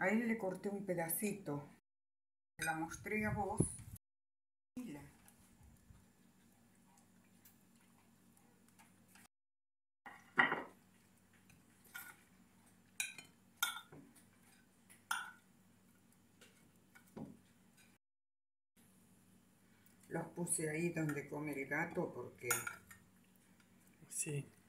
A él le corté un pedacito. Te la mostré a vos. Los puse ahí donde come el gato porque Sí.